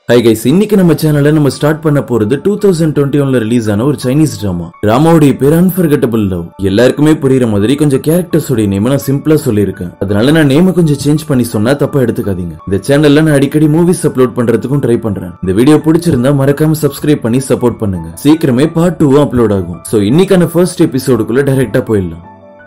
Hi guys, இன்னைக்கு நம்ம சேனல்ல நம்ம ஸ்டார்ட் பண்ண போறது 2021ல ரிலீஸ் ஆன ஒரு சைனீஸ் டிராமா. டிராமாவோட பேர் அன்ஃபர்கெட்டபிள் லவ். எல்லாருக்குமே புரியுற மாதிரி கொஞ்சம் கேரக்டர்ஸோட நேம் நான் சிம்பிளா சொல்லியிருக்கேன். அதனால நான் நேம கொஞ்சம் சேஞ்ச் பண்ணி சொன்னா தப்பா எடுத்துக்காதீங்க. இந்த சேனல்ல நான் அடிக்கடி மூவிஸ் அப்லோட் பண்றதுக்கும் ட்ரை பண்றேன். இந்த வீடியோ பிடிச்சிருந்தா மறக்காம சப்ஸ்கிரைப் பண்ணி சப்போர்ட் பண்ணுங்க. சீக்கிரமே பார்ட் 2 அப்லோட் ஆகும். சோ இன்னைக்கான ஃபர்ஸ்ட் எபிசோடுக்குள்ள டைரக்டா போயிடலாம்.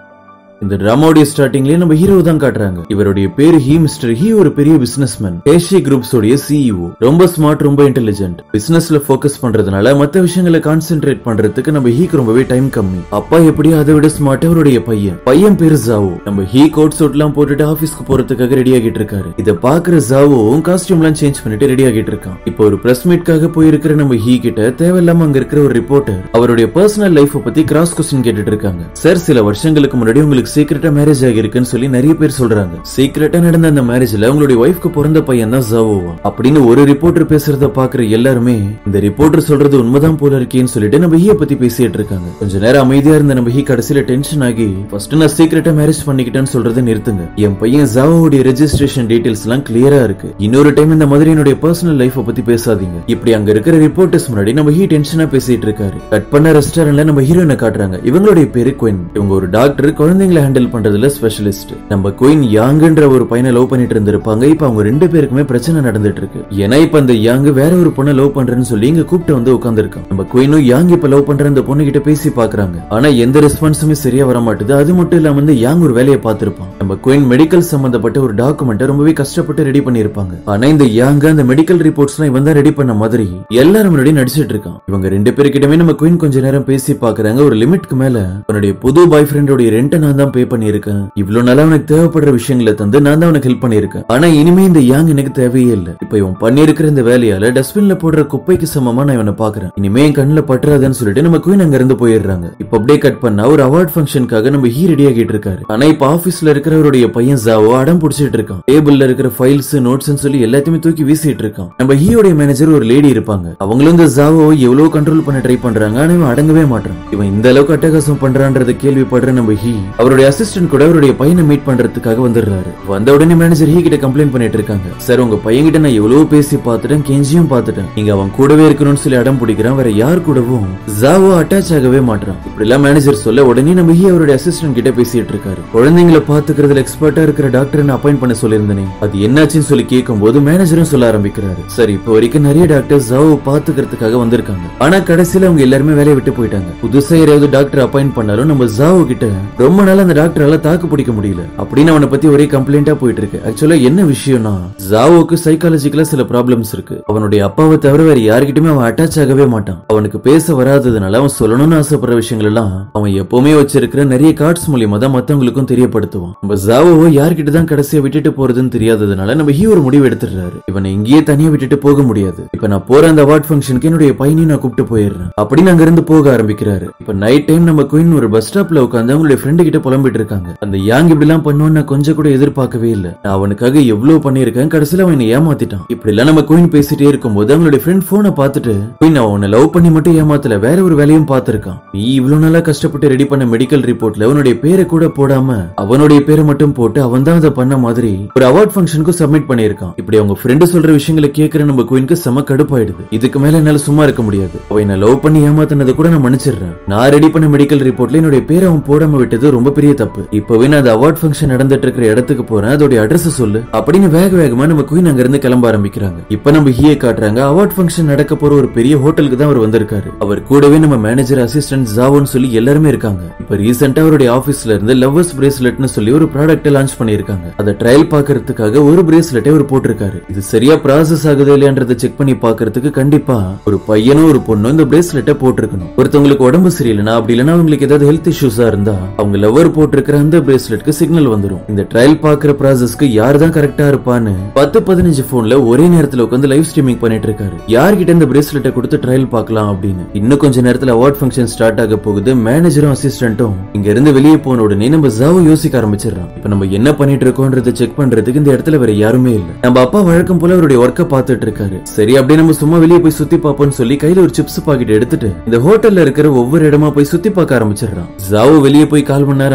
இந்த டிராமாவுடைய ஸ்டார்டிங்லயே நம்ம ஹீரோ தான் காட்டுறாங்க. இவருடைய பேரு மிஸ்டர் ஹீ. ஒரு பெரிய பிசினஸ்மேன், ஏஷியா குரூப்ஸ் உடைய சிஇஓ. ரொம்ப ஸ்மார்ட், ரொம்ப இன்டெலிஜென்ட். பிசினஸ்ல ஃபோக்கஸ் பண்றதுனால மத்த விஷயங்களை கான்சென்ட்ரேட் பண்றதுக்கு நம்ம ஹீக்கு ரொம்பவே டைம் கம்மி. அப்பா எப்படியோ அதை விட ஸ்மார்ட் அவருடைய பையன் பேரு ஜாவோ. நம்ம ஹீ கோட் சூட் எல்லாம் போட்டுட்டு ஆபீஸ்க்கு போறதுக்காக ரெடி ஆகிட்டு இருக்காரு. இத பாக்குற ஜாவோவும் காஸ்டியூம் எல்லாம் சேஞ்ச் பண்ணிட்டு ரெடி ஆகிட்டு இருக்கான். இப்போ ஒரு பிரஸ் மீட்காக போயிருக்கிற நம்ம ஹீ கிட்ட தேவையில்லாம அங்க இருக்கிற ஒரு ரிப்போர்ட்டர் அவருடைய பர்சனல் லைஃப் பத்தி கிராஸ் கொஸ்டின் கேட்டுட்டு இருக்காங்க. சார், சில வருஷங்களுக்கு முன்னாடி உங்களுக்கு சீக்கிரட்டா மேரேஜ் ஆகிருக்குன்னு சொல்லி நிறைய பேர் சொல்றாங்க. சீக்கிரட்டா நடந்த அந்த மேரேஜ்ல உங்களுடைய ஒய்ஃப்க்கு பிறந்த பையன் தான் ஜாவோவா அப்படின்னு ஒரு ரிப்போர்ட்டர் பேசுறத பாக்குற எல்லாருமே இந்த ரிப்போர்ட்டர் சொல்றது உண்மைதான் போல இருக்கேன்னு சொல்லிட்டு நம்ம ஹீ பத்தி பேசிட்டு இருக்காங்க. கொஞ்ச நேரம் அமைதியா இருந்த நம்ம ஹீ கடைசியில டென்ஷன் ஆகி ஃபர்ஸ்ட் நான் சீக்கிரட்டா மேரேஜ் பண்ணிக்கிட்டேன்னு சொல்றதை நிறுத்துங்க. என் பையன் ஜாவோவுடைய ரெஜிஸ்ட்ரேஷன் டீடைல்ஸ் எல்லாம் கிளியரா இருக்கு. இன்னொரு டைம் இந்த மாதிரி என்னுடைய பர்சனல் லைஃப் பத்தி பேசாதீங்க. இப்படி அங்க இருக்கிற ரிப்போர்ட்டர்ஸ் முன்னாடி நம்ம ஹீ டென்ஷனா பேசிட்டு இருக்காரு. கட் பண்ண ரெஸ்டாரண்ட்ல நம்ம ஹீரோயினை காட்டுறாங்க. இவங்களுடைய பேரு குயின். இவங்க ஒரு டாக்டர், குழந்தைங்களை ஹேண்டில் பண்றதுல ஸ்பெஷலிஸ்ட். நம்ம குயின் யாங்ன்ற ஒரு பையனை லவ் பண்ணிட்டு இருந்திருப்பாங்க. இப்ப அவங்க ரெண்டு பேருக்குமே பிரச்சனை நடந்துட்டு இருக்கு. ஏன்னா இப்ப அந்த யாங் வேற ஒரு பொண்ணை லவ் பண்றேன்னு சொல்லி இங்க கூப்பிட்டு வந்து உட்கார்ந்திருக்கான். நம்ம குயினும் யாங் இப்ப லவ் பண்ற அந்த பொண்ணு கிட்ட பேசி பாக்குறாங்க. ஆனா எந்த ரெஸ்பான்ஸுமே சரியா வர மாட்டுது. அது மட்டும் இல்லாம வந்து யாங் ஒரு வேலையை பார்த்திருப்பான். நம்ம குயின் மெடிக்கல் சம்பந்தப்பட்ட ஒரு டாக்குமெண்ட்டை ரொம்பவே கஷ்டப்பட்டு ரெடி பண்ணிருப்பாங்க. ஆனா இந்த யாங் அந்த மெடிக்கல் ரிப்போர்ட்ஸ் எல்லாம் இவன் தான் ரெடி பண்ண மாதிரி எல்லாரும் முன்னாடி நடிச்சிட்டு இருக்கான். இவங்க ரெண்டு பேருக்கிட்டமே நம்ம குயின் கொஞ்ச நேரம் பேசி பாக்குறாங்க. ஒரு லிமிட்க்கு மேல உன்னுடைய புது பாய் ஃப்ரெண்டோட ரெண்ட்டை நான் தான் பே பண்ணிருக்கேன். இவ்வளவு நாளா உனக்கு தேவைப்படுற விஷயங்களை தந்து நான் தான் உனக்கு ஹெல்ப் பண்ணிருக்கேன். ஆனா இனிமே இந்த யாங் எனக்கு தேவையே இல்ல. இப்ப இவன் பண்ணிருக்கிற இந்த வேலையால டஸ்ட்பின்ல போடுற குப்பைக்கு சமமா நான் இவனை பாக்குறேன். இனிமே என் கண்ணுல பற்றாதுன்னு சொல்லிட்டு நம்ம குயின் அங்க இருந்து போயிடுறாங்க. இப்ப அப்படியே கட் பண்ணா ஒரு அவார்ட் ஃபங்க்ஷனுக்காக நம்ம ஹீ ரெடி ஆகிட்டு இருக்காரு. ஆனா இப்ப ஆபீஸ்ல இருக்கிறவருடைய பையன் ஜாவோ அடம் பிடிச்சிட்டு இருக்கான். டேபிள்ல இருக்கிற ஃபைல்ஸ், நோட்ஸ் சொல்லி எல்லாத்தையுமே தூக்கி வீசிட்டு இருக்கான். நம்ம ஹீயோட மேனேஜர் ஒரு லேடி இருப்பாங்க. அவங்களும் இந்த ஜாவோ எவ்வளவு கண்ட்ரோல் பண்ண ட்ரை பண்றாங்க. ஆனா இவன் அடங்கவே மாட்டான். இவன் இந்த அளவுக்கு அட்டகாசம் பண்றான்றத கேள்விப்படுற நம்ம ஹீ அவருடைய அசிஸ்டன்ட் கூட அவருடைய பையனை மீட் பண்றதுக்காக வந்துடுறாரு. வந்த உடனே மேனேஜர் ஹீ கிட்ட கம்ப்ளைண்ட் பண்ணிட்டு இருக்காங்க. சார், உங்க பையன் கிட்ட நான் எவ்வளவு பேசி பார்த்துட்டேன், கெஞ்சியும் பார்த்துட்டேன். நீங்க அவன் கூடவே இருக்கணும்னு சொல்லி அடம் பிடிக்கிறான். வேற யார் கூடவும் ஜாவோ அட்டாச் ஆகவே மாட்டான். இப்படி எல்லாம் மேனேஜர் சொல்ல உடனே நம்ம ஹீ அவருடைய அசிஸ்டன்ட் கிட்ட பேசிட்டு இருக்காரு. குழந்தைங்களை பாத்துக்கிறதுல எக்ஸ்பர்ட்டா இருக்கிற டாக்டர் அப்பாயிண்ட் பண்ண சொல்லியிருந்தேனே, அது என்னாச்சுன்னு சொல்லி கேட்கும் போது மேனேஜரும் சொல்ல ஆரம்பிக்கிறாரு. சரி, இப்போ வரைக்கும் நிறைய டாக்டர் ஜாவோ பாத்துக்கிறதுக்காக வந்திருக்காங்க. ஆனா கடைசியில அவங்க எல்லாருமே வேலையை விட்டு போயிட்டாங்க. புதுசா யாராவது டாக்டர் அப்பாயிண்ட் பண்ணாலும் நம்ம ஜாவோ கிட்ட ரொம்ப நாள் அந்த டாக்டரால தாக்கு பிடிக்க முடியல அப்படின்னு அவனை பத்தி ஒரே கம்ப்ளைண்டா போயிட்டு இருக்கு. ஆக்சுவலா என்ன விஷயம்னா, ஜாவோக்கு சைக்காலஜிக்கலா சில ப்ராப்ளம்ஸ் இருக்கு. அவனுடைய அப்பாவை தவிர வேற யார்கிட்டயுமே அவன் அட்டாச் ஆகவே மாட்டான். அவனுக்கு பேச வராததுனால அவன் சொல்லணும்னு ஆசைப்படுற விஷயங்கள் எல்லாம் அவன் எப்பவுமே வச்சிருக்கிற நிறைய கார்ட்ஸ் மூலியமா தான் மத்தவங்களுக்கும் தெரியப்படுத்துவான். நம்ம ஜாவோவை யார்கிட்ட தான் கடைசியா விட்டுட்டு போறதுன்னு தெரியாததுனால நம்ம ஹீ ஒரு முடிவு எடுத்துடுறாரு. இவனை இங்கேயே தனியா விட்டுட்டு போக முடியாது. இப்ப நான் போற அந்த அவார்ட் ஃபங்க்ஷனுக்கு என்னுடைய பையனையும் நான் கூப்பிட்டு போயிடுறேன் அப்படின்னு அங்க இருந்து போக ஆரம்பிக்கிறாரு. இப்ப நைட் டைம் நம்ம குயின் ஒரு பஸ் ஸ்டாப்ல உட்காந்து அவங்களுடைய ஃப்ரெண்டு கிட்ட புலம்பிட்டு இருக்காங்க. அந்த யாங் இப்படி எல்லாம் பண்ணுவோன்னு கொஞ்சம் கூட எதிர்பார்க்கவே இல்ல. நான் அவனுக்காக எவ்வளவு பண்ணிருக்கேன், கடைசியில அவன் ஏமாத்திட்டான். இப்படி எல்லாம் நம்ம குயின் பேசிட்டே இருக்கும்போது அவங்களுடைய ஃப்ரெண்ட் போனை பார்த்துட்டு, குயின் அவனை லவ் பண்ணி மட்டும் ஏமாத்தல, வேற ஒரு வேலையும் பார்த்திருக்கான். நீ இவ்வளவு நாளா கஷ்டப்பட்டு ரெடி பண்ண மெடிக்கல் ரிப்போர்ட்ல அவனுடைய பேரை கூட போடாம அவனுடைய பேரை மட்டும் போட்டு அவன் தான் அதை பண்ண மாதிரி ஒரு அவார்ட் ஃபங்க்ஷனுக்கு சப்மிட் பண்ணிருக்கான். இப்படி அவங்க ஃப்ரெண்டு சொல்ற விஷயங்களை கேட்கிற நம்ம குயினுக்கு செம கடுப்பாயிடுது. இதுக்கு மேல என்னால சும்மா இருக்க முடியாது. அவன் என்ன லவ் பண்ணி ஏமாத்தினதை கூட நான் மன்னிச்சிடுறேன். நான் ரெடி பண்ண மெடிக்கல் ரிப்போர்ட்ல என்னுடைய பேரை அவன் போடாம விட்டது ரொம்ப பெரிய தப்பு. இப்பவே நான் அந்த அவார்ட் ஃபங்க்ஷன் நடந்துட்டு இருக்கிற இடத்துக்கு போறேன், அதோட அட்ரஸ் சொல்லு அப்படின்னு வேகமா நம்ம குயின் அங்க இருந்து கிளம்ப ஆரம்பிக்கிறாங்க. இப்ப நம்ம ஹீயை காட்டுறாங்க. அவார்ட் ஃபங்க்ஷன் நடக்க போற ஒரு பெரிய ஹோட்டலுக்கு தான் அவர் வந்திருக்காரு. அவர் கூடவே நம்ம மேனேஜர், அசிஸ்டன்ட், ஜாவோன்னு சொல்லி எல்லாருமே இருக்காங்க. இப்ப ரீசெண்டா அவருடைய ஆபீஸ்ல இருந்து லவ்வர்ஸ் பிரேஸ்லெட்னு சொல்லி ஒரு ப்ராடக்ட் லான்ச் பண்ணிருக்காங்க. அதை ட்ரையல் பாக்குறதுக்காக ஒரு பிரேஸ்லெட்டை அவர் போட்டிருக்காரு. இது சரியா ப்ராசஸ் ஆகுது இல்லையான்றதை செக் பண்ணி பாக்குறதுக்கு கண்டிப்பா ஒரு பையனும் ஒரு பொண்ணும் இந்த பிரேஸ்லெட்டை போட்டிருக்கணும். ஒருத்தவங்களுக்கு உடம்பு சரியில்லைனா, அப்படி இல்லைன்னா அவங்களுக்கு ஏதாவது ஹெல்த் இஷ்யூஸா இருந்தா அவங்க லவர் போட்டிருக்கிற அந்த பிரேஸ்லெட்க்கு சிக்னல் வந்துடும். இந்த ட்ரையல் பாக்குற ப்ராசஸ்க்கு யார் தான் கரெக்டா இருப்பான்னு 10-15 போன்ல ஒரே நேரத்துல உட்காந்து லைவ் ஸ்ட்ரீமிங் பண்ணிட்டு இருக்காரு. யார்கிட்ட இந்த பிரேஸ்லெட்டை கொடுத்து ட்ரையல் பார்க்கலாம் அப்படின்னு. இன்னும் கொஞ்ச நேரத்துல அவார்ட் ஃபங்க்ஷன் ஸ்டார்ட் ஆக போகுது. மேனேஜரும் அசிஸ்டன்ட்டும் இங்க இருந்து வெளியே போன உடனே நம்ம ஜாவோ யோசிக்க ஆரம்பிச்சிடறான். இப்ப நம்ம என்ன பண்ணிட்டு இருக்கோம்ன்றதை செக் பண்றதுக்கு இந்த இடத்துல வேற யாருமே இல்ல. நம்ம அப்பா வழக்கம் போல அவருடைய ஒர்க்க பார்த்துட்டு இருக்காரு. சரி, அப்படியே நம்ம சும்மா வெளியே போய் சுத்தி பார்ப்போம்னு சொல்லி கையில ஒரு சிப்ஸ் பாக்கெட் எடுத்துட்டு இந்த ஹோட்டல்ல இருக்கிற ஒவ்வொரு இடமா போய் சுத்தி பார்க்க ஆரம்பிச்சிடறான். ஜாவோ வெளியே போய் 1/4 மணி நேரம்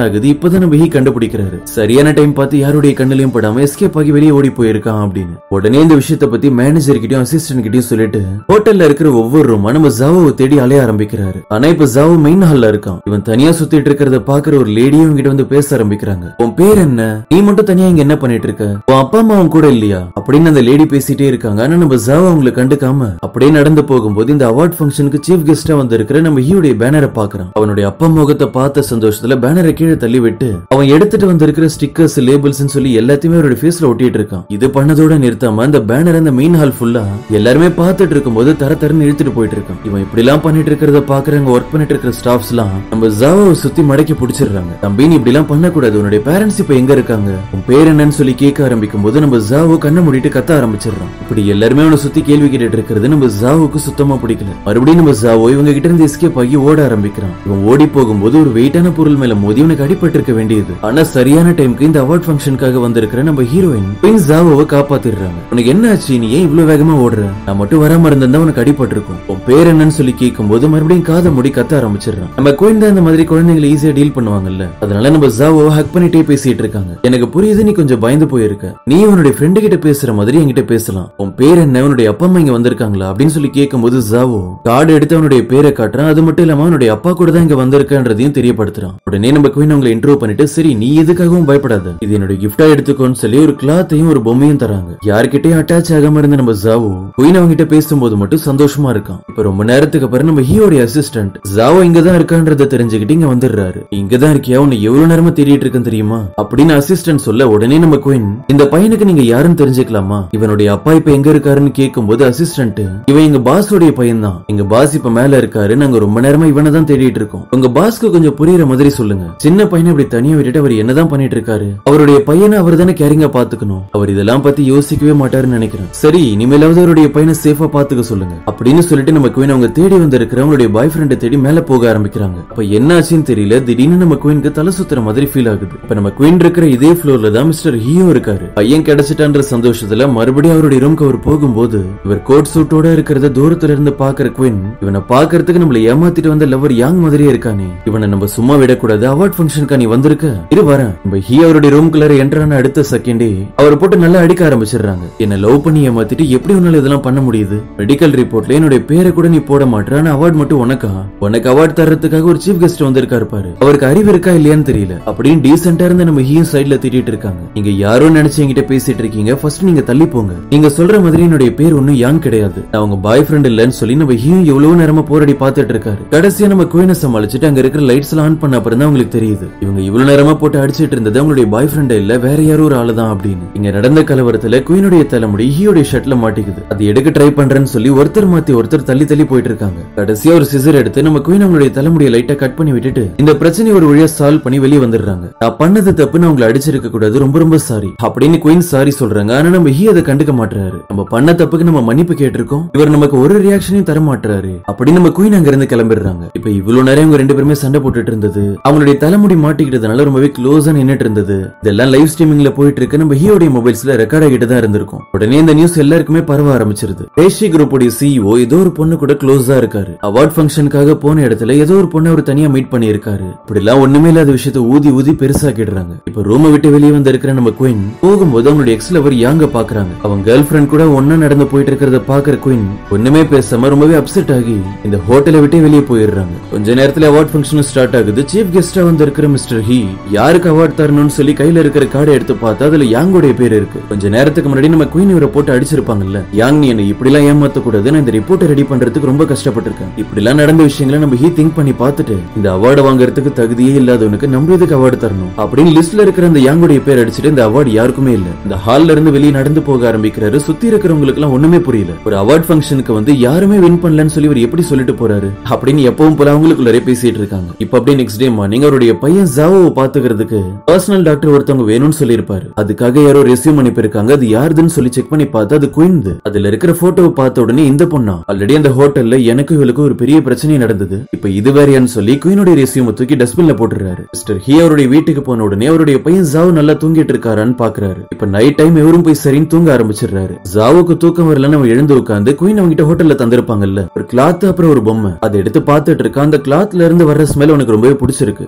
ஆகுது. இப்பதான் நம்ம ஹீ கண்டுபிடிக்கிறாரு. சரியான டைம் பார்த்து யாருடைய கண்ணிலையும் படாம எஸ்கேப் ஆகி வெளியே ஓடி போயிருக்கான் அப்படின்னு. உடனே இந்த விஷயத்தை பத்தி மேனேஜர் கிட்டயும் அசிஸ்டன்ட் கிட்டயும் சொல்லிட்டு ஹோட்டல்ல இருக்கிற ஒவ்வொரு ரூமா நம்ம ஜாவோவை தேடி அலைய ஆரம்பிக்கிறாரு. ஆனா இப்ப ஜாவோ மெயின் ஹால்ல இருக்கான். இவன் தனியா சுத்திட்டு இருக்கிறத பாக்குற ஒரு லேடியும் கிட்ட வந்து பேச ஆரம்பிக்கிறாங்க. உன் பேர் என்ன? நீ மட்டும் தனியா இங்க என்ன பண்ணிட்டு இருக்க? உன் அப்பா அம்மாவும் கூட இல்லையா அப்படின்னு அந்த லேடி பேசிட்டே இருக்காங்க. ஆனா நம்ம ஜாவோ அவங்களை கண்டுக்காம அப்படியே நடந்து போகும்போது இந்த அவார்ட் ஃபங்க்ஷனுக்கு சீஃப் கெஸ்டா வந்திருக்கிற நம்ம ஹீயோடைய பேனரை பாக்குறான். அவனுடைய அப்பா முகத்தை பார்த்த சந்தோஷத்துல பேனரை கீழே தள்ளி விட்டு அவன் எடுத்துட்டு வந்திருக்கிற ஸ்டிக்கர்ஸ் லேபிள்ஸ் சொல்லி எல்லாத்தையுமே அவருடைய ஃபேஸ்ல ஒட்டிட்டு இருக்கான். இது பண்ணதோட நிறுத்தாம அந்த பேனர் அந்த மெயின் ஹால் ஃபுல்லா எல்லாருமே பார்த்துட்டு இருக்கும்போது தர தரன்னு இழுத்துட்டு போயிட்டு இருக்கான். இவன் இப்படி எல்லாம் பண்ணிட்டு இருக்கிறத பாக்குறவங்க ஒர்க் பண்ணிட்டு இருக்கிற ஸ்டாஃப்ஸ் எல்லாம் நம்ம ஜாவோவை சுத்தி மடக்கி பிடிச்சிடுறாங்க. தம்பி நீ இப்படி எல்லாம் பண்ணக்கூடாது. உன்னுடைய பேரண்ட்ஸ் இப்ப எங்க இருக்காங்க? உன் பேர் என்னன்னு சொல்லி கேட்க ஆரம்பிக்கும் போது நம்ம ஜாவோ கண்ணை மூடிட்டு கத்த ஆரம்பிச்சிடறான். இப்படி எல்லாருமே அவனை சுத்தி கேள்வி கேட்டுட்டு இருக்கிறது நம்ம ஜாவோக்கு சுத்தமா பிடிக்கல. மறுபடியும் நம்ம ஜாவோ இவங்க கிட்ட இருந்து எஸ்கேப் ஆகி ஓட ஆரம்பிக்கிறான். இவன் ஓடி போகும்போது ஒரு வெயிட்டான பொருள் மேல மோதி இவனுக்கு அடிபட்டு இருக்க வேண்டியது. ஆனா சரியான டைமுக்கு இந்த அவார்ட் ஃபங்க்ஷனுக்காக வந்திருக்கிற நம்ம ஹீரோயின் ஜாவோவை காப்பாத்திடுறாங்க. உனக்கு என்ன ஆச்சு? நீ ஏன் இவ்வளவு வேகமா ஓடுற? நான் மட்டும் வராம இருந்தா உனக்கு அடிபட்டு இருக்கும். உன் பேர் என்னன்னு சொல்லி கேட்கும் போது மறுபடியும் காதை மூடி கத்த ஆரம்பிச்சிடறான். நம்ம குயின் தான் இந்த மாதிரி குழந்தைங்களை ஈஸியா டீல் பண்ணுவாங்கல்ல, அதனால நம்ம ஜாவோவை ஹக் பண்ணிட்டே பேசிட்டு இருக்காங்க. எனக்கு புரியுது நீ கொஞ்சம் பயந்து போயிருக்க. நீ உன்னுடைய ஃப்ரெண்டு கிட்ட பேசுற மாதிரி என்கிட்ட பேசலாம். உன் பேர் என்ன? உன்னுடைய அப்பா அம்மா இங்க வந்திருக்காங்களா அப்படின்னு சொல்லி கேட்கும்போது ஜாவோ கார்டு எடுத்து அவனுடைய பேரை காட்டுறான். அது மட்டும் இல்லாம அவனுடைய அப்பா கூட தான் இங்க வந்திருக்கன்றதையும் தெரியப்படுத்துறான். உடனே நம்ம குயின் அவங்களை இன்ட்ரோ பண்ணிட்டு சரி நீ எதுக்காகவும் பயப்படாத, இது என்னுடைய கிஃப்டா எடுத்துக்கோன்னு சொல்லி ஒரு கிளாத்தையும் ஒரு பொம்மையும் தராங்க. யார்கிட்டயும் அட்டாச் ஆகாம இருந்த நம்ம ஜாவோ குயின் அவங்க கிட்ட பேசும்போது மட்டும் சந்தோஷமா இருக்கான். இப்ப ரொம்ப நேரத்துக்கு அப்புறம் நம்ம ஹீயோடைய அசிஸ்டன்ட் ஜாவோ இங்கதான் இருக்கான்றத தெரிஞ்சுக்கிட்டு இங்க வந்துடுறாரு. இங்கதான் இருக்கியா? உன்னை எவ்வளவு நேரமா தேடிட்டு இருக்கேன் தெரியுமா அப்படின்னு அசிஸ்டன்ட் சொல்ல உடனே நம்ம குயின் இந்த பையனுக்கு நீங்க யாருன்னு தெரிஞ்சுக்கலாமா? இவனுடைய அப்பா இப்ப எங்க இருக்காருன்னு கேட்கும்போது அசிஸ்டன்ட் இவன் எங்க பாஸோடைய பையன் தான். எங்க பாஸ் இப்ப மேல இருக்காரு. நாங்க ரொம்ப நேரமா இவனை தான் தேடிட்டு இருக்கோம். உங்க பாஸ்க்கு கொஞ்சம் புரியுற மாதிரி சொல்லுங்க. சின்ன பையனை இப்படி தனியா விட்டுட்டு அவர் என்னதான் பண்ணிட்டு இருக்காரு? அவருடைய பையனை அவர் தானே கேரிங்கா பாத்துக்கணும். அவர் இதெல்லாம் பத்தி யோசிக்கவே மாட்டாருன்னு நினைக்கிறேன். சரி இனிமேலாவது அவருடைய பையனை சேஃபா பாத்துக்க சொல்லுங்க அப்படின்னு சொல்லிட்டு நம்ம குயின் அவங்க தேடி வந்திருக்கிற அவங்களுடைய பாய் ஃப்ரெண்டை தேடி மேல போக ஆரம்பிக்கிறாங்க. அப்ப என்ன ஆச்சுன்னு தெரியல. திடீர்னு நம்ம குயினுக்கு தலை சுத்துற மாதிரி ஃபீல் ஆகுது. இப்ப நம்ம குயின் இருக்கிற இதே ஃப்ளோர்ல தான் மிஸ்டர் ஹீயோ இருக்காரு. பையன் கிடைச்சிட்டான்ற சந்தோஷத்துல மறுபடியும் அவருடைய ரூம்க்கு அவர் போகும்போது இவர் கோட் சூட்டோட இருக்கிறத தூரத்துல இருந்து பாக்குற குயின் இவனை பாக்குறதுக்கு நம்மள ஏமாத்திட்டு வந்த லவர் யாங் மாதிரியே இருக்கானே, இவனை நம்ம சும்மா விடக்கூடாது. அவார்ட் ஃபங்க்ஷனுக்கு நீ வந்திருக்க இரு வரேன். நம்ம ஹீ அவருடைய ரூம்குள்ள என்ட்ரான அடுத்த செகண்டே அவர் போட்டு நல்லா அடிக்க ஆரம்பிச்சிடுறாங்க. என்ன லவ் பண்ணி ஏமாத்திட்டு எப்படி உன்னால இதெல்லாம் பண்ண முடியுது? மெடிக்கல் ரிப்போர்ட்ல என்னுடைய பேரை கூட நீ போட மாட்டேற. ஆனா அவார்ட் மட்டும் உனக்கு அவார்ட் தர்றதுக்காக ஒரு சீஃப் கெஸ்ட் வந்திருக்காரு பாரு. அவருக்கு அறிவு இருக்கா இல்லையான்னு தெரியல அப்படின்னு டீசென்ட்டா இருந்த நம்ம ஹீ சைடுல திட்டிட்டு இருக்காங்க. நீங்க யாரோ நினைச்சு என்கிட்ட பேசிட்டு இருக்கீங்க. ஃபர்ஸ்ட் நீங்க தள்ளி போங்க. நீங்க சொல்ற மாதிரி என்னுடைய பேர் ஒன்னும் யாங் கிடையாது. நான் உங்க பாய் ஃப்ரெண்ட் இல்லன்னு சொல்லி நம்ம ஹீ எவ்வளவு நேரமா போராடி பார்த்துட்டு இருக்காரு. கடைசியா நம்ம குயினை சமாளிச்சுட்டு அங்க இருக்கிற லைட்ஸ் எல்லாம் ஆன் பண்ண அப்புறம் தான் உங்களுக்கு தெரியுது இவங்க இவ்வளவு நேரமா போட்டு அடிச்சிட்டு இருந்தது அவங்களுடைய பாய் ஃப்ரெண்ட் இல்ல வேற யாரோ ஒரு ஆளு தான் அப்படின்னு. இங்க நடந்த கலவரத்துல குயினுடைய தலைமுடி ஹீயோடைய ஷர்ட்ல மாட்டிக்குது. அது எடுக்க ட்ரை பண்றேன்னு சொல்லி ஒருத்தர் மாத்தி ஒருத்தர் தள்ளி தள்ளி போயிட்டு இருக்காங்க. கடைசியா ஒரு சிசர் எடுத்து நம்ம குயின் அவங்களுடைய தலைமுடியை லைட்டா கட் பண்ணி விட்டுட்டு இந்த பிரச்சனை ஒரு வழியா சால்வ் பண்ணி வெளியே வந்துடுறாங்க. நான் பண்ணது தப்புன்னு அவங்களை அடிச்சிருக்க கூடாது, ரொம்ப ரொம்ப சாரி அப்படின்னு குயின் சாரி சொல்றாங்க. ஆனா நம்ம ஹீ அதை கண்டுக்க மாட்டாரு. நம்ம பண்ண தப்புக்கு நம்ம மன்னிப்பு கேட்டிருக்கோம், இவர் நமக்கு ஒரு ரியாக்ஷனையும் தர மாட்டாரு அப்படின்னு நம்ம குயின் அங்க இருந்து கிளம்பிடுறாங்க. இப்ப இவ்வளவு நேரம் இவங்க ரெண்டு பேருமே சண்டை போட்டுட்டு இருந்தது அவங்களுடைய தலைமுடி மாட்டிக்கிட்டதுனால ரொம்பவே க்ளோஸா நின்னுட்டு இருந்தது. இதெல்லாம் லைவ் ஸ்ட்ரீமிங்ல போயிட்டு இருக்கு. நம்ம ஹீயோடைய மொபைல்ஸ்ல ரெக்கார்ட் ஆகிட்டு தான் இருந்திருக்கும். உடனே இந்த நியூஸ் எல்லாருக்குமே பரவ ஆரம்பிச்சிருது. ஏஷி குரூப்போட சிஇஓ ஏதோ ஒரு பொண்ணு கூட க்ளோஸா இருக்காரு. அவார்ட் ஃபங்க்ஷனுக்காக போன இடத்துல ஏதோ ஒரு பொண்ணு அவர் தனியா மீட் பண்ணி இருக்காரு. இப்படி எல்லாம் ஒண்ணுமே இல்லாத விஷயத்தை ஊதி ஊதி பெருசாக்கிடுறாங்க. இப்ப ரூமை விட்டு வெளியே வந்து இருக்கிற நம்ம குயின் போகும்போது அவங்களுடைய எக்ஸ் லவர் யாங்க பாக்குறாங்க. அவங்க கேர்ள் ஃபிரெண்ட் கூட ஒன்னா நடந்து போயிட்டு இருக்கிறத பாக்குற குயின் ஒண்ணுமே பேசாம ரொம்பவே அப்செட் ஆகி இந்த ஹோட்டலை விட்டு வெளியே போயிடுறாங்க. கொஞ்ச நேரத்துல அவார்ட் ஃபங்க்ஷன் ஸ்டார்ட் ஆகுது. சீஃப் கெஸ்டா வந்து இருக்கிற மிஸ்டர் ஹீ யாருக்கு அவார்ட் தரணும்னு சொல்லி கையில இருக்கிற கார்டை எடுத்து பார்த்தா அதுல யாங்கோடைய பேர் இருக்கு. கொஞ்ச நேரத்துக்கு முன்னாடி நம்ம குயின் இவரை போட்டு அடிச்சிருப்பாங்கல்ல. யாங் நீ என்ன இப்படி எல்லாம் ஏமாத்த கூடாது, நான் இந்த ரிப்போர்ட்டை ரெடி பண்றதுக்கு ரொம்ப கஷ்டப்பட்டிருக்கேன். இப்படி எல்லாம் நடந்த விஷயங்களை நம்ம ஹீ திங்க் பண்ணி பார்த்துட்டு இந்த அவார்டு வாங்குறதுக்கு தகுதியே இல்லாதவனுக்கு நம்ம எதுக்கு அவார்டு தரணும் அப்படின்னு லிஸ்ட்ல இருக்கிற அந்த யாங்குடைய பேர் அடிச்சுட்டு இந்த அவார்டு யாருக்குமே இல்ல. இந்த ஹால்ல இருந்து வெளியே நடந்து போக ஆரம்பிக்கிறாரு. சுத்தி இருக்கிறவங்களுக்கு எல்லாம் ஒண்ணுமே புரியல. ஒரு அவார்ட் ஃபங்க்ஷனுக்கு வந்து யாருமே வின் பண்ணலன்னு சொல்லி இவர் எப்படி சொல்லிட்டு போறாரு அப்படின்னு எப்பவும் போல அவங்களுக்குள்ளே பேசிட்டு இருக்காங்க. இப்ப அப்படியே நெக்ஸ்ட் டே மார்னிங் அவருடைய பையன் ஜாவோவை பாத்துக்கிறதுக்கு பர்சனல் டாக்டர் ஒருத்தவங்க வேணும்னு சொல்லி இருப்பாரு. அதுக்காக யாரோ ரெஸ்யூம் அனுப்பியிருக்காங்க. அது யாருதுன்னு சொல்லி செக் பண்ணி பார்த்தா அது குயின். அதுல இருக்கிற போட்டோவை பார்த்த உடனே இந்த பொண்ணா ஆல்ரெடி அந்த ஹோட்டல்ல எனக்கு இவளுக்கு ஒரு பெரிய பிரச்சனை நடந்தது, இப்ப இது வேறையான்னு சொல்லி குயினுடைய ரெஸ்யூம் தூக்கி டஸ்ட்பின்ல போட்டுறாரு. மிஸ்டர் ஹீ அவருடைய வீட்டுக்கு போன உடனே அவருடைய பையன் ஜாவோ நல்லா தூங்கிட்டு இருக்காரான்னு பாக்குறாரு. இப்ப நைட் டைம் இவரும் போய் சரின்னு தூங்க ஆரம்பிச்சிடுறாரு. ஜாவோக்கு தூக்கம் வரலன்னு அவன் எழுந்து உட்காந்து குயின் அவங்க கிட்ட ஹோட்டல்ல தந்திருப்பாங்கல்ல ஒரு கிளாத் அப்புறம் ஒரு பொம்மை அதை எடுத்து பார்த்துட்டு இருக்கான். அந்த கிளாத்ல இருந்து வர்ற ஸ்மெல் உனக்கு ரொம்பவே பிடிச்சிருக்கு. இப்ப அவனுக்கு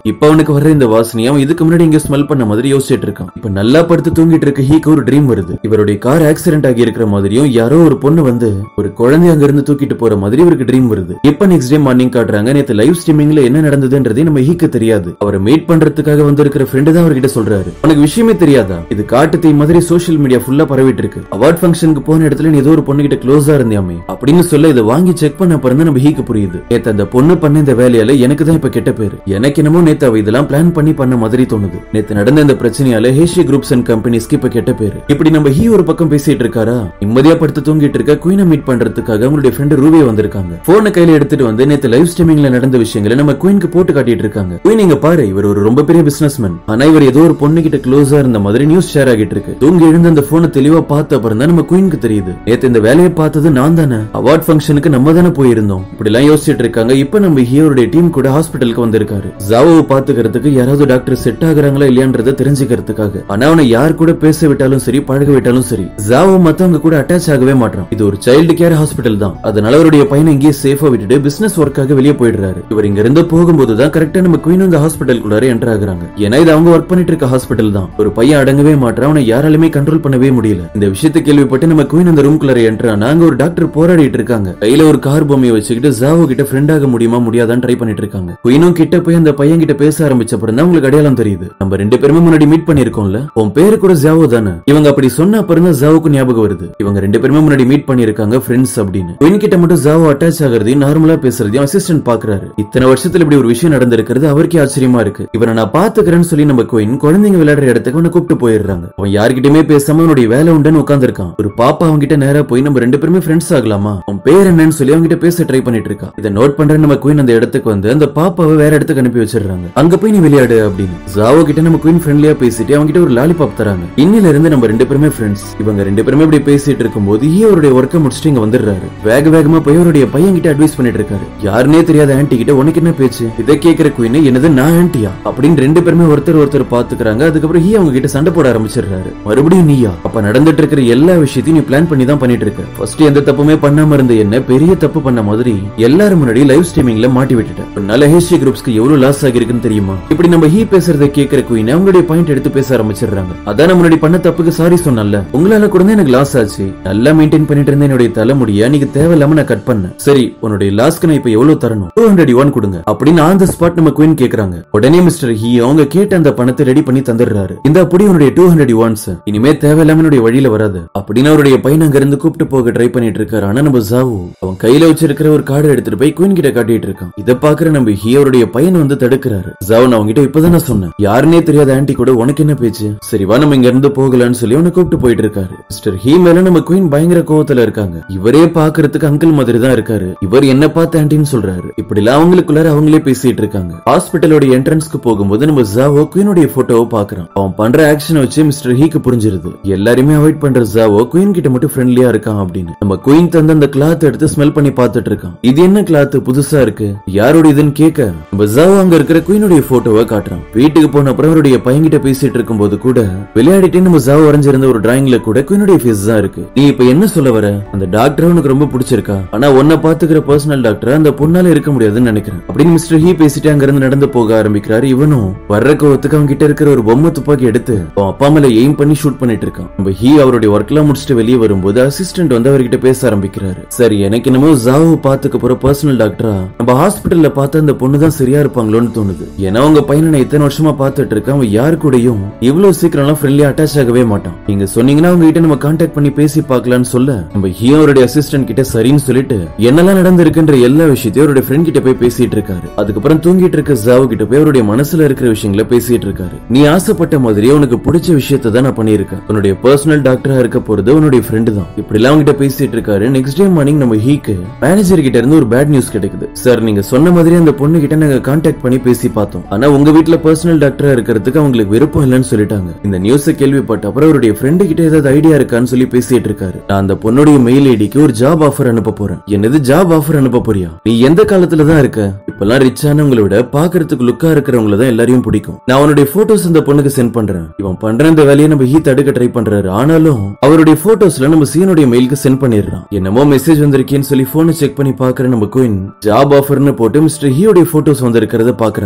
அவனுக்கு வர்ற இந்த வாசனையை அவன் இதுக்கு முன்னாடி இங்க ஸ்மெல் பண்ண மாதிரி யோசிச்சுட்டு இருக்கான். இப்ப நல்லா படுத்து தூங்கிட்டு இருக்க ஹீக்கு ஒரு ட்ரீம் வருது. இவருடைய கார் ஆக்சிடென்ட் ஆகி இருக்கிற மாதிரியும் யாரோ ஒரு பொண்ணு வந்து ஒரு குழந்தை அங்க இருந்து தூக்கிட்டு போற மாதிரி இவருக்கு ட்ரீம் வருது. இப்ப நெக்ஸ்ட் டே மார்னிங் காட்டுறாங்க. நேத்து லைவ் ஸ்ட்ரீமிங்ல என்ன நடந்ததுன்றதே நம்ம ஹீக்கு தெரியாது. அவரை மீட் பண்றதுக்காக வந்திருக்கிற ஃப்ரெண்டு தான் அவர்கிட்ட சொல்றாரு, உனக்கு விஷயமே தெரியாதா, இது காட்டு தீ மாதிரி சோஷியல் மீடியா ஃபுல்லா பரவிட்டு இருக்கு. அவார்ட் ஃபங்க்ஷனுக்கு போன இடத்துல நீ ஏதோ ஒரு பொண்ணு கிட்ட க்ளோஸா இருந்தியாமே அப்படின்னு சொல்ல இதை வாங்கி செக் பண்ண பிறகு நம்ம ஹீக்கு புரியுது. நேத்து அந்த பொண்ணு பண்ண இந்த வேலையால எனக்கு தான் இப்ப கெட்ட பேரு. எனக்கு என்னமோ நேத்து அவ இதெல்லாம் பிளான் பண்ண மாதிரி தோணுது. நேத்து நடந்த இந்த பிரச்சனையால ஹேஷி குரூப்ஸ் அண்ட் கம்பெனிஸ்க்கு இப்ப கெட்ட பேரு. இப்படி நம்ம ஹீ ஒரு பக்கம் பேசிட்டு இருக்காரா, நிம்மதியா படுத்து தூங்கிட்டு இருக்க குயினை மீட் பண்றதுக்காக அவங்களுடைய ஃப்ரெண்ட் ரூவே வந்திருக்காங்க. போனை கையில எடுத்துட்டு வந்து நேத்து லைவ் ஸ்ட்ரீமிங்ல நடந்த விஷயங்களை நம்ம குயினுக்கு போட்டு காட்டிட்டு இருக்காங்க. குயின் இங்க பாரு, இவர் ஒரு ரொம்ப பெரிய பிசினஸ்மேன். ஆனா இவர் ஏதோ ஒரு பொண்ணு கிட்ட க்ளோஸா இருந்த மாதிரி நியூஸ் ஷேர் ஆகிட்டு இருக்கு. தூங்கி எழுந்து அந்த போனை தெளிவா பார்த்த அப்புறம் தான் நம்ம குயினுக்கு தெரியுது, நேத்து இந்த வேலையை பார்த்தது நான் தானே, அவார்ட் ஃபங்க்ஷனுக்கு நம்ம தானே போயிருந்தோம். இப்படி எல்லாம் யோசிச்சுட்டு இருக்காங்க. இப்ப நம்ம ஹீரோடைய டீம் கூட ஹாஸ்பிட்டலுக்கு வந்திருக்காரு. ஜாவோவை பாத்துக்கிறதுக்கு யாராவது டாக்டர் செட் ஆகுறாங்களா இல்லையான்றத தெரிஞ்சுக்கிறதுக்காக. ஆனா அவனை யார் கூட பேச விட்டாலும் சரி, பழக விட்டாலும் சரி, ஜாவோ மத்தவங்க கூட அட்டாச் ஆகவே மாட்டான். இது ஒரு சைல்டு கேர் ஹாஸ்பிட்டல் தான். அதனால அவருடைய பையனை இங்கே சேஃபா விட்டுட்டு பிசினஸ் ஒர்க்காக வெளியே போயிடுறாரு. இவர் இங்க இருந்து போகும்போது தான் கரெக்டா நம்ம குயின் இந்த ஹாஸ்பிட்டலுக்குள்ளார என்டர் ஆகுறாங்க. ஏன்னா இது அவங்க ஒர்க் பண்ணிட்டு இருக்க ஹாஸ்பிட்டல் தான். ஒரு பையன் அடங்கவே மாட்டான், அவனை யாராலுமே கண்ட்ரோல் பண்ணவே முடியல. இந்த விஷயத்தை கேள்விப்பட்டு நம்ம குயின் அந்த ரூம்குள்ளார என்டர் ஆனா அங்க ஒரு டாக்டர் போராடிட்டு இருக்காங்க. கையில ஒரு கார் பொம்மையை வச்சுக்கிட்டு ஜாவோ கிட்ட ஃப்ரெண்ட் ஆக முடியுமா முடியாதான்னு ட்ரை பண்ணிட்டு இருக்காங்க. குயினும் கிட்ட போய் அந்த பையன் கிட்ட பேச ஆரம்பிச்ச அப்புறம் தான் உங்களுக்கு அடையாளம் தெரியுது, நம்ம ரெண்டு பேருமே முன்னாடி மீட் பண்ணிருக்கோம்ல, உன் பேரு கூட ஜாவோ தானே. இவங்க அப்படி சொன்ன அப்புறம் தான் ஜாவோக்கு ஞாபகம் வருது, இவங்க ரெண்டு பேருமே முன்னாடி மீட் பண்ணிருக்காங்க ஃப்ரெண்ட்ஸ் அப்படின்னு. குயின் கிட்ட மட்டும் ஜாவோ அட்டாச் ஆகிறதையும் நார்மலா பேசுறதையும் அசிஸ்டன்ட் பாக்குறாரு. இத்தனை வருஷத்துல இப்படி ஒரு விஷயம் நடந்திருக்கிறது அவருக்கே ஆச்சரியமா இருக்கு. இவனை நான் பாத்துக்கிறேன்னு சொல்லி நம்ம குயின் குழந்தைங்க விளையாடுற இடத்துக்கு அவனை கூப்பிட்டு போயிடுறாங்க. அவன் யார்கிட்டயுமே பேசாம அவனுடைய வேலை உண்டுன்னு உட்கார்ந்திருக்கான். ஒரு பாப்பா அவங்க கிட்ட நேரா போய் நம்ம ரெண்டு பேருமே ஃப்ரெண்ட்ஸ் ஆகலாமா, உன் பேர் என்னன்னு சொல்லி அவங்க கிட்ட பேச ட்ரை பண்ணிட்டு இருக்கா. இதை நோட் பண்ற நம்ம குயின் அந்த இடத்துக்கு வந்து அந்த பாப்பாவை வேற இடத்துக்கு அனுப்பி வச்சிடுறாங்க. அங்க போய் நீ விளையாடு அப்படின்னு ஜாவோ கிட்ட நம்ம குயின் ஃப்ரெண்ட்லியா பேசிட்டு அவங்க கிட்ட ஒரு லாலிபாப் தராங்க. இன்னில இருந்து நம்ம ரெண்டு பேருமே ஃப்ரெண்ட்ஸ். இவங்க ரெண்டு பேருமே இப்படி பேசிட்டு இருக்கும்போது அவருடைய ஒர்க்கை முடிச்சுட்டு இங்க வந்துடுறாரு. வேகமா போய் அவருடைய பையன் கிட்ட அட்வைஸ் பண்ணிட்டு இருக்காரு. யாருன்னே தெரியாத ஆன்டி கிட்ட உனக்கு என்ன பேச்சு, இதை கேட்கிற குயின் என்னது நான் ஆன்டியா அப்படின்னு ரெண்டு பேருமே ஒருத்தர் பாத்துக்கிறாங்க. அதுக்கப்புறம் அவங்க கிட்ட சண்டை போட ஆரம்பிச்சிடுறாரு. மறுபடியும் நீயா, அப்ப நடந்துட்டு இருக்கிற எல்லா விஷயத்தையும் நீ பிளான் பண்ணி தான் பண்ணிட்டு இருக்க. ஃபர்ஸ்ட் எந்த தப்புமே பண்ணாம இருந்த என்ன பெரிய தப்பு பண்ண மாதிரி எல்லாரும் முன்னாடி லைவ் ஸ்ட்ரீமிங்ல மாட்டி விட்டுட்டேன். நல்ல ஹேஷி குரூப்ஸ்க்கு எவ்வளவு லாஸ் ஆகிருக்குன்னு தெரியுமா. இப்படி நம்ம பேசுறதை கேட்கிற குயின் அவங்களுடைய பாயிண்ட் எடுத்து பேச ஆரம்பிச்சிடுறாங்க. அதான் முன்னாடி பண்ண தப்புக்கு சாரி சொன்னல, உங்களால கூட எனக்கு லாஸ் ஆச்சு, நல்லா மெயின்டைன் பண்ணிட்டு இருந்த என்னுடைய தலைமுடியா நீங்க தேவையில்லாம நான் கட் பண்ணேன். சரி உன்னுடைய லாஸ்க்கு நான் இப்ப எவ்வளவு தரணும், 200 yuan கொடுங்க அப்படின்னு ஆன் தி ஸ்பாட் நம்ம குயின் கேக்குறாங்க. உடனே மிஸ்டர் ஹீ அவங்க கேட்ட அந்த பணத்தை ரெடி பண்ணி தந்துடுறாரு. இந்த அப்படி உன்னுடைய 200 yuan இனிமே தேவையில்லாம என்னுடைய வழியில வராது அப்படின்னு அவருடைய பையன் அங்க இருந்து கூப்பிட்டு போக ட்ரை பண்ணிட்டு இருக்காரு. ஆனா நம்ம ஜாவோ அவன் கையில வச்சிருக்கிற ஒரு கார்டு எடுத்துட்டு போய் குயின் கிட்ட காட்டிட்டு இருக்கான். இதை பாக்குற நம்ம ஹீ அவருடைய பையன் வந்து தடுக்கிறாரு. ஜாவோ நான் அவங்கிட்ட இப்பதான் சொன்னேன், யாருன்னே தெரியாத ஆன்டி கூட உனக்கு என்ன பேச்சு, சரி வா நம்ம இங்க இருந்து போகலான்னு சொல்லி அவனை கூப்பிட்டு போயிட்டு இருக்காரு. மிஸ்டர் ஹீ மேல நம்ம குயின் பயங்கர கோவத்துல இருக்காங்க. இவரே பாக்குறதுக்கு அங்கிள் மாதிரி தான் இருக்காரு, இவர் என்ன பார்த்து ஆன்டின்னு சொல்றாரு. இப்படி எல்லாம் அவங்களுக்குள்ளார அவங்களே பேசிட்டு இருக்காங்க. ஹாஸ்பிட்டலோட என்ட்ரன்ஸ்க்கு போகும்போது நம்ம ஜாவோ குயினுடைய போட்டோவை பாக்குறான். அவன் பண்ற ஆக்ஷன் வச்சு மிஸ்டர் ஹீக்கு புரிஞ்சிருது எல்லாருமே அவாய்ட் பண்ற ஜாவோ குயின் கிட்ட மட்டும் ஃப்ரெண்ட்லியா இருக்கான் அப்படின்னு. நம்ம குயின் தந்த அந்த கிளாத் எடுத்து ஸ்மெல் பண்ணி பார்த்துட்டு இருக்கான். இது என்ன கிளாத் புதுசா இருக்கு, யாரோட இதுன்னு கேட்க நம்ம ஜாவோ அங்க இருக்கிற குயினுடைய போட்டோவை காட்டுறான். வீட்டுக்கு போன அப்புறம் அவருடைய பையன்கிட்ட பேசிட்டு இருக்கும்போது கூட விளையாடிட்டு நம்ம ஜாவோ வரைஞ்சிருந்த ஒரு டிராயிங்ல கூட குயினுடைய ஃபேஸ் தான் இருக்கு. நீ இப்ப என்ன சொல்ல வர, அந்த டாக்டர் உனக்கு ரொம்ப பிடிச்சிருக்கா, ஆனா உன்னை பாத்துக்கிற பர்சனல் டாக்டர் அந்த பொண்ணால இருக்க முடியாதுன்னு நினைக்கிறேன் அப்படின்னு மிஸ்டர் ஹீ பேசிட்டு அங்க இருந்து நடந்து போக ஆரம்பிக்கிறாரு. இவனும் வர்ற கோவத்துக்கு அவங்க கிட்ட இருக்கிற ஒரு பொம்மை துப்பாக்கி எடுத்து அவன் அப்பா மேல எய்ம் பண்ணி ஷூட் பண்ணிட்டு இருக்கான். நம்ம ஹீ அவருடைய ஒர்க் எல்லாம் முடிச்சுட்டு வெளியே வரும்போது அசிஸ்டன்ட் வந்து அவர்கிட்ட பேச ஆரம்பிக்கிறாரு. சரி எனக்கு என்னமோ ஜாவோ பாத்துக்க போற பர்சனல் டாக்டரா நம்ம ஹாஸ்பிட்டல்ல பார்த்த அந்த பொண்ணு தான் சரியா இருப்பாங்களோன்னு தோணுது. ஏன்னா உங்க பையனை இத்தனை வருஷமா பாத்துட்டு இருக்க, அவன் யாரு கூடயும் இவ்வளவு சீக்கிரம் ஃப்ரெண்ட்லியா அட்டாச் ஆகவே மாட்டான். நீங்க சொன்னீங்கன்னா அவங்க கிட்ட நம்ம கான்டாக்ட் பண்ணி பேசி பார்க்கலாம்னு சொல்ல நம்ம ஹீ அவருடைய அசிஸ்டன்ட் கிட்ட சரின்னு சொல்லிட்டு என்னெல்லாம் நடந்திருக்குன்ற எல்லா விஷயத்தையும் அவருடைய ஃப்ரெண்ட் கிட்ட போய் பேசிட்டு இருக்காரு. அதுக்கப்புறம் தூங்கிட்டு இருக்க ஜாவோ கிட்ட போய் அவருடைய மனசுல இருக்கிற விஷயங்களை பேசிட்டு இருக்காரு. நீ ஆசைப்பட்ட மாதிரி உனக்கு பிடிச்ச விஷயத்தை தான் நான் பண்ணிருக்கேன், உன்னுடைய பர்சனல் டாக்டரா இருக்க போறது உன்னுடைய ஃப்ரெண்டு தான். இப்படி எல்லாம் கிட்ட பேசிட்டு இருக்காரு. நெக்ஸ்ட் டே மார்னிங் நம்ம ஹீக்கு மேனேஜர் கிட்ட இருந்து ஒரு பேட் நியூஸ் கிடைக்குது. சார் நீங்க சொன்ன மாதிரி அந்த பொண்ணு கிட்ட நாங்க கான்டாக்ட் பண்ணி பேசி பார்த்தோம், ஆனா உங்க வீட்டுல பர்சனல் டாக்டரா இருக்கிறதுக்கு அவங்களுக்கு விருப்பம் இல்லைன்னு சொல்லிட்டாங்க. இந்த நியூஸை கேள்விப்பட்ட அப்புறம் அவருடைய ஃப்ரெண்டு கிட்ட ஏதாவது ஐடியா இருக்கான்னு சொல்லி பேசிட்டு இருக்காரு. நான் அந்த பொண்ணுடைய மெயில் ஐடிக்கு ஒரு ஜாப் ஆஃபர் அனுப்ப போறேன். என்னது ஜாப் ஆஃபர் அனுப்ப போறியா, நீ எந்த காலத்துல தான் இருக்க, இப்பெல்லாம் ரிச்சானவங்களை விட பாக்குறதுக்கு லுக்கா இருக்கிறவங்கள தான் எல்லாரையும் பிடிக்கும். நான் அவனுடைய போட்டோஸ் அந்த பொண்ணுக்கு சென்ட் பண்றேன். இவன் பண்ற இந்த வேலையை நம்ம ஹீ தடுக்க ட்ரை பண்றாரு. ஆனாலும் அவருடைய போட்டோஸ்ல நம்ம சீனுடைய மெயிலுக்கு சென்ட் பண்ணிடுறான். என்னமோ மெசேஜ் வந்திருக்கேன்னு சொல்லி போனை செக் பண்ணி பாக்குற நம்ம குயின் ஜாப் ஆஃபர்னு போட்டு மிஸ்டர் ஹீயோடைய போட்டோஸ் வந்திருக்கிறத பாக்குறாங்க. இது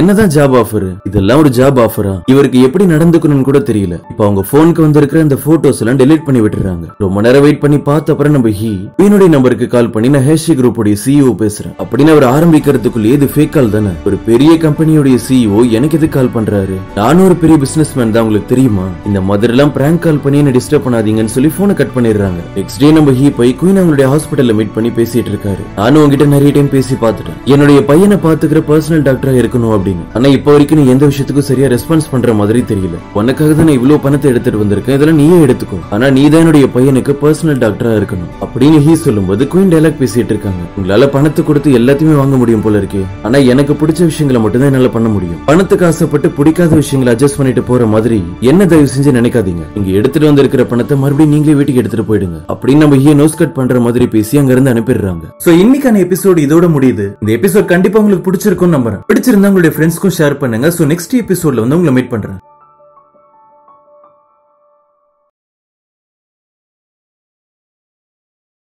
என்னதான் ஜாப் ஆஃபர், இதெல்லாம் ஒரு ஜாப் ஆஃபரா, இவருக்கு எப்படி நடந்துக்கணும்னு கூட தெரியல. இப்ப அவங்க போனுக்கு வந்திருக்கிற அந்த போட்டோஸ் எல்லாம் டெலீட் பண்ணி விட்டுறாங்க. ரொம்ப நேரம் வெயிட் பண்ணி பார்த்த அப்புறம் நம்ம என்னுடைய நம்பருக்கு கால் பண்ணி நான் ஹேஷி குரூப்போட சிஇஓ பேசுறேன் அப்படின்னு அவர் ஆரம்பிக்கிறதுக்குள்ளே இது ஃபேக் கால் தானே, ஒரு பெரிய கம்பெனியோட சிஇஓ எனக்கு எது கால் பண்றாரு, நானும் ஒரு பெரிய பிசினஸ் மேன் தான், உங்களுக்கு தெரியுமா, இந்த மாதிரி எல்லாம் பிராங்க் கால் பண்ணி என்ன டிஸ்டர்ப் பண்ணாதீங்கன்னு சொல்லி போனை கட் பண்ணிடுறாங்க. நெக்ஸ்ட் டே நம்ம போய் குயின் அவங்களுடைய ஹாஸ்பிட்டல்ல மீட் பண்ணி பேசிட்டு இருக்காரு. நானும் உங்ககிட்ட நிறைய டைம் பேசி பார்த்துட்டேன், என்னுடைய பையனை பாத்துக்கிற பர்சனல் டாக்டரா இருக்கணும் அப்படின்னு. ஆனா இப்ப வரைக்கும் நீ எந்த விஷயத்துக்கும் சரியா ரெஸ்பான்ஸ் பண்ற மாதிரி தெரியல. உனக்காக தான் நான் இவ்வளவு பணத்தை எடுத்துட்டு வந்திருக்கேன், இதெல்லாம் நீயே எடுத்துக்கோ, ஆனா நீ தான் என்னுடைய பையனுக்கு பர்சனல் டாக்டரா இருக்கணும் அப்படின்னு சொல்லும்போது குயின் டைலாக் பேசிட்டு இருக்காங்க. உங்களால பணத்தை கொடுத்து எல்லாத்தையுமே வாங்க முடியும் போல இருக்கே, ஆனா எனக்கு பிடிச்ச விஷயங்களை மட்டும் தான் என்னால பண்ண முடியும். பணத்துக்கு ஆசைப்பட்டு பிடிக்காத விஷயங்களை அட்ஜஸ்ட் பண்ணிட்டு போற மாதிரி என்ன தயவு செஞ்சு நினைக்காதீங்க. இங்க எடுத்துட்டு வந்திருக்கிற பணத்தை மறுபடியும் நீங்களே வீட்டுக்கு எடுத்துட்டு போயிடுங்க அப்படின்னு நம்ம நோஸ் கட் பண்ற மாதிரி பேசி அங்க இருந்து அனுப்பிடுறாங்க. சோ இன்னைக்கான எபிசோட் இதோட முடியுது. இந்த எபிசோட் கண்டிப்பா உங்களுக்கு பிடிச்சிருக்கும் நம்புறேன். பிடிச்சிருந்தா உங்களுடைய ஃப்ரெண்ட்ஸ்க்கும் ஷேர் பண்ணுங்க. சோ நெக்ஸ்ட் எபிசோட்ல வந்து உங்களை மீட் பண்றேன்.